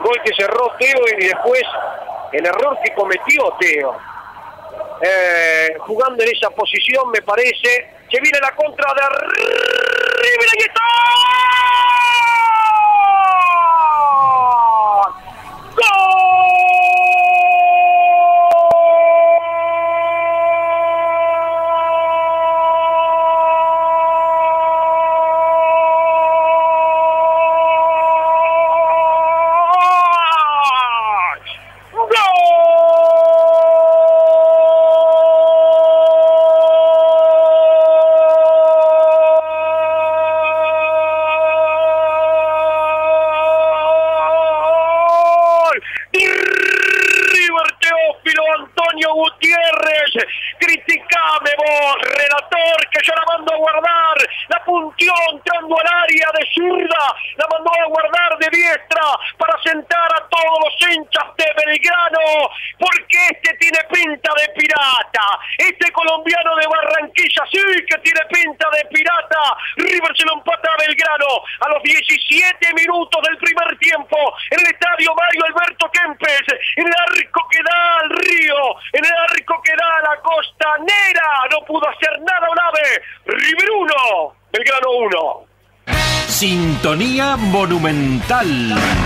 Gol que cerró Teo y después el error que cometió Teo. Jugando en esa posición, me parece. Se viene la contra de River, ahí está. Gutiérrez, criticame vos, relator, que yo la mando a guardar, la punteó entrando al área de zurda, la mandó a guardar de diestra para sentar a todos los hinchas de Belgrano, porque este tiene pinta de pirata, este colombiano de Barranquilla sí que tiene pinta de pirata. River se lo empata a Belgrano a los 17 minutos del primer tiempo en el estadio Mario Alberto Kempes, en el arco que da al río, en el arco que da a la costanera. No pudo hacer nada Olave. River 1, Belgrano 1. Sintonía Monumental.